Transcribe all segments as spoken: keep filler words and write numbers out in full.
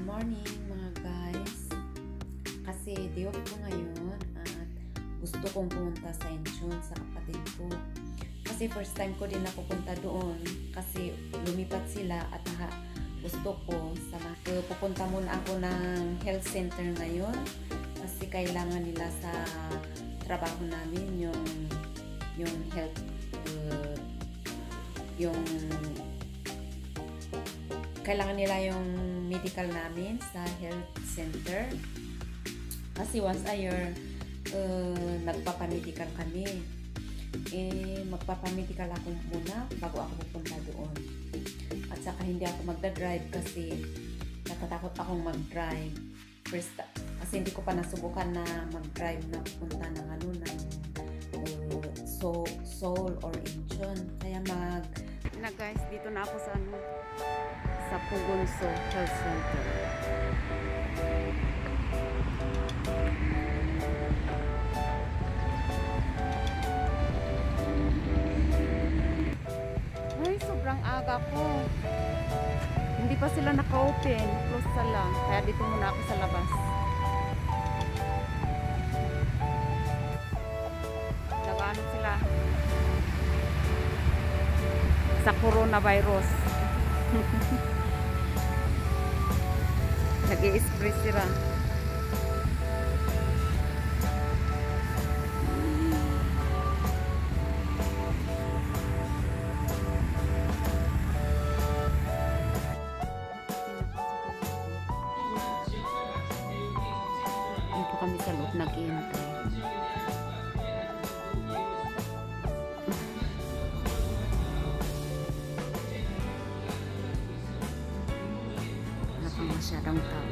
Good morning mga guys. Kasi day off ko ngayon at gusto kong pumunta sa Incheon sa kapatid ko. Kasi first time ko din napupunta doon kasi lumipat sila at ha, gusto ko sa uh, pupunta muna ako ng health center ngayon kasi kailangan nila sa trabaho namin yung yung health uh, yung kailangan nila yung medical namin sa health center kasi once a year uh, nagpapamedical kami. Eh, magpapamedical ako muna bago ako pupunta doon. At saka hindi ako magdadrive kasi natatakot akong mag-drive. First, kasi hindi ko pa nasubukan na mag-drive na pupunta ng ano ng uh, so, Seoul or Incheon. Kaya mag na guys, dito na ako sa ano sa Pugunso Health Center. Ay, sobrang aga ko. Hindi pa sila naka-open. Close sa lang. Kaya dito muna ako sa labas. Nagaano sila sa coronavirus. Nag-i-spray sila. Dito kami sa loob nag-iintay. Masyadong tao.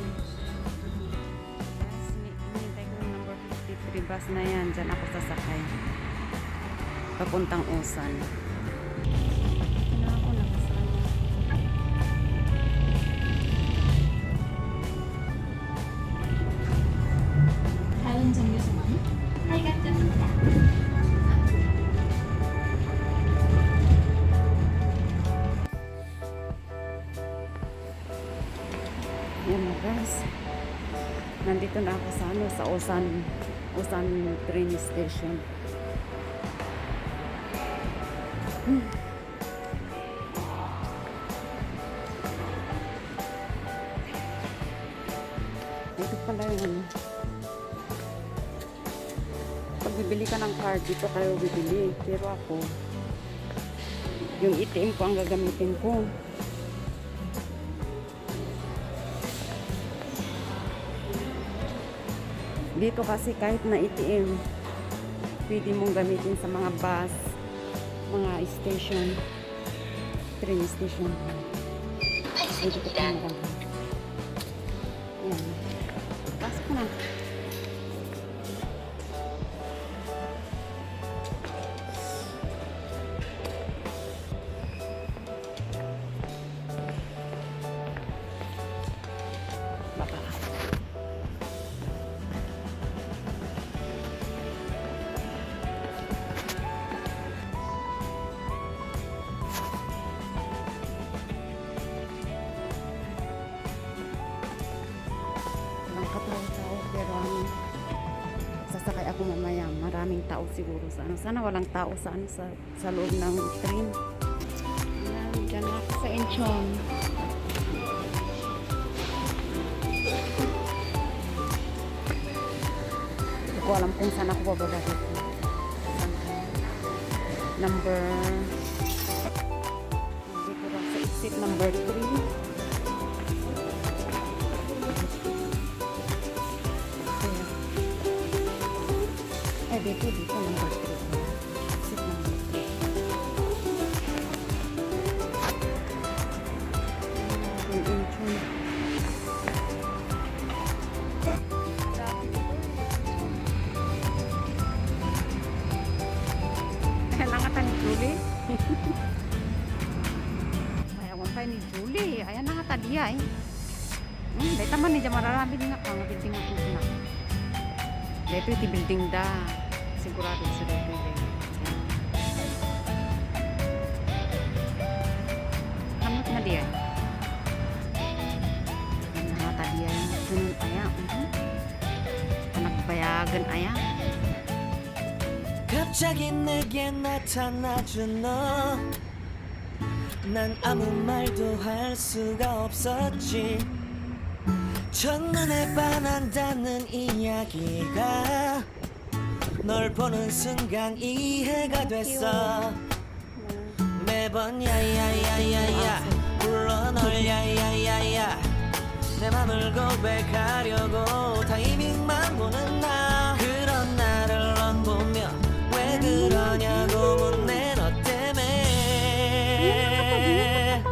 Yes, hinihintay ko yung number fifty-three bus na yan. Diyan ako sasakay. Papuntang Osan. Na ako nakasama. 다음 정류소는 팔각정입니다. Yan na guys, nandito na ako sa ano, sa Osan Osan train station. hmm. Ito pala yung ano, pag bibili ka ng card dito kayo bibili, pero ako yung A T M ko ang gagamitin ko. Dito kasi kahit na A T M pwede mong gamitin sa mga bus, mga station, train station. Dito ko pa nakalagay. Ayan. Pasok na. Katao-tao pero ano, sasakay ako mamaya, maraming tao siguro sa ano, sana walang tao sa ano, sa, sa loob ng train. Ayan, dyan ako sa Incheon. Hindi ko alam kung saan ako bababa dito. Number dito lang sa exit number three. Dito, dito, number three. Exit number three. Yung Incheon. Kailangan ta ni Julie. Ayawan pa ni Julie. Ayan na nga tadi ay. Hmm, dahil taman ni Jamararami din nga. Ang building ako na. Dito iti building da. Sigurado sa dito. Hamot na diyan. 작은 아야. 갑자기 내게 나타나준 너, 난 아무 말도 할 수가 없었지. 첫눈에 반한다는 이야기가 널 보는 순간 이해가 됐어. 매번 야야야야야 불러 널 야야야야, 내 맘을 고백하려고 타이밍만 보는 나. 그런 나를 넌 보며 왜 그러냐고 묻네 너 때문에.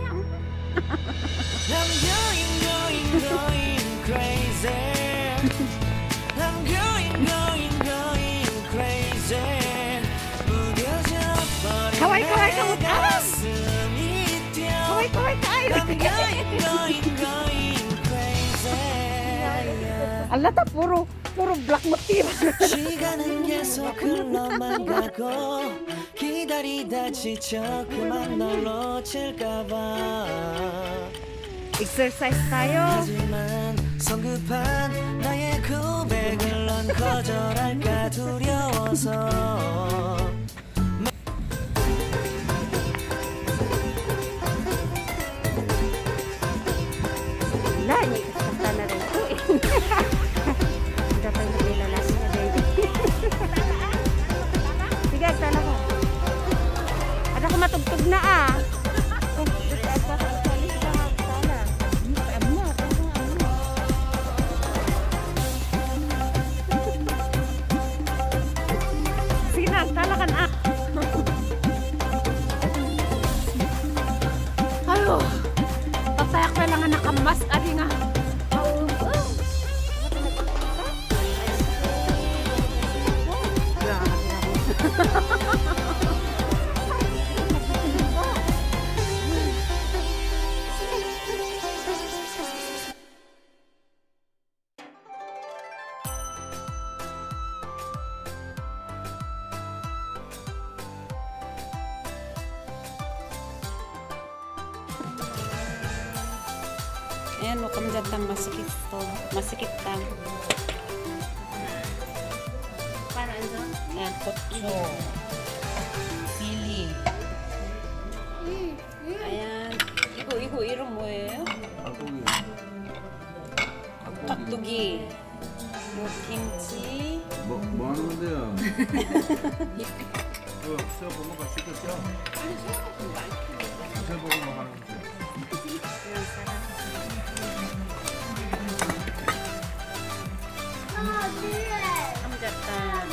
I'm going going going crazy. I'm going going going crazy. 무뎌져 가와이, 가와이, 버린 내 가와이. 가슴이 뛰어. Kawai, kawai, kawai. I'm going going going crazy. Alata, puro, puro black motif. 시간은 계속 흘러만 가고 기다리다 지쳐 그만 널 놓칠까봐. Exercise tayo. 하지만 성급한 나의 고백을 넌 거절할까 두려워서. Wala, hindi kasakta na rin ito eh. Dapat na nilalasi na din. Sige, tala ko. Ada ko matugtog na ah. Oh, dito ay pa kasalis ka nga, tala. Ano mo, ano mo, ano mo. Sige na, tala ka na. Ayo. Papayak na lang ang nakamas. Adi nga. Ayan, huwag dyan masikip to. Masikip tang. Para ano? Ayan, kotso. Sili. Ayan. Igo, igo, 이름 뭐예요? 깍두기. 깍두기. 요 김치. 뭐, 뭐 하는 건데요? 그, 새우 볶음밥 시켰죠? 새우 볶음밥 하는 거죠? Ayan, sarap. 감자탕.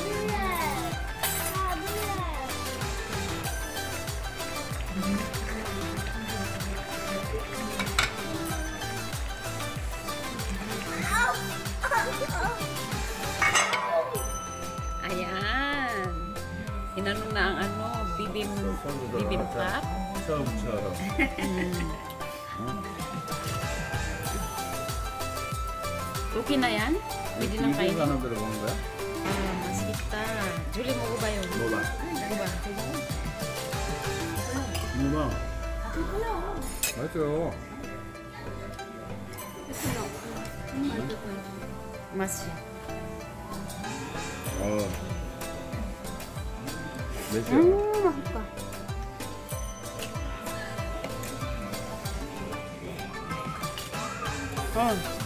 Ayan. Inano na ang ano, bibim, bibimbap. 처음처럼. Okay na yan? Pwede nang 이게 kainin. 하나 들어간 거야? Ah, masita. Julie, 먹어봐요. 먹어봐. 먹어봐. 먹어봐. 맛있어요. 맛이. 어. 맛있어. 음, 맛있다. 어.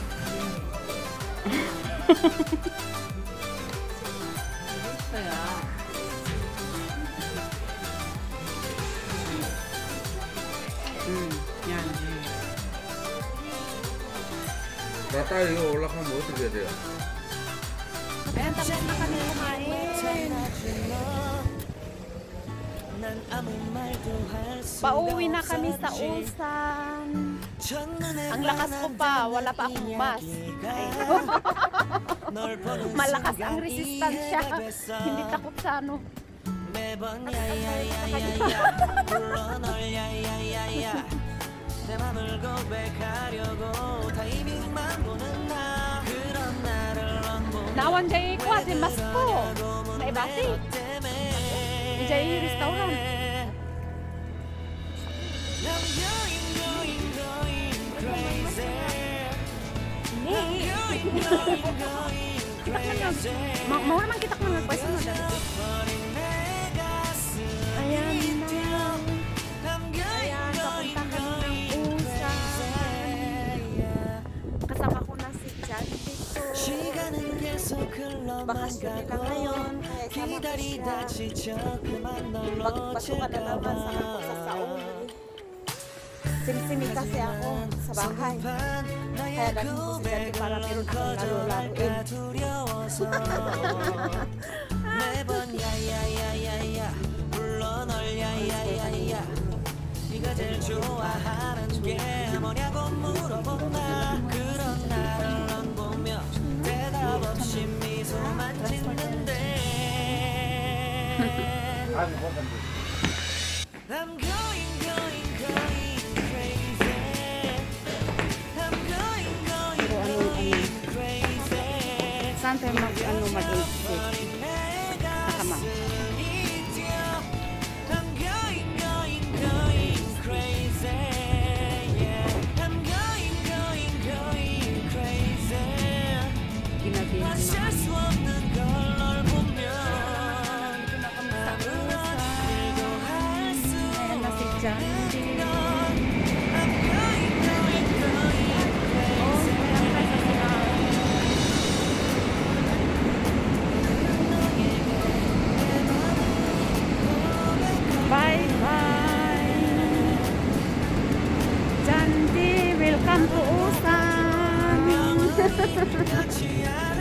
음, yan. 나따 이거 올라가면 어떻게 해야 돼요? Ayan, tapos na kami kumain. Pauwi na kami sa Ulsan. Ang lakas ko pa, wala pa akong bus. Malakas ang resistansya. Hindi takot sa ano. 매번 야야야야야 불러 널 야야야야, 내 맘을 고백하려고 타이밍만 보는 나. 그런 나를 넌 보며 Nawan jay ko ati mas po. May bati. Jay restaurant. I'm going, going, going crazy. I'm going, going, going Ma mau naman kita kung nagpwesto mo dahil. Ayan na. Ayan, papunta kami ng Usan. Kasama ko na si Jan dito. Bakasyon nila ngayon, kaya sama ko siya. Magpasukan na naman sa pagsasaon. Simsimi kasi ako sa bahay. Kaya dahil ko si Jan para meron akong laro-laruin. 매번 야야야야야 불러 널 야야야야 네가 제일 좋아하는 게 뭐냐고 물어본다 그런 나를 넌 보며 대답 없이 미소만 짓는데 I'm going going going crazy I'm going going going crazy Saan tayo mag, ano, mag-exit? Nakama. I'm going, going, going crazy. Yeah, I'm going, going, going crazy. Ginabi na 어쩔 수 없는 걸 널 보면 아무렇지도 할 수 Ayan na si Jan. I'm going, going, going crazy. Bye bye. Jandy, welcome to Usan. 같이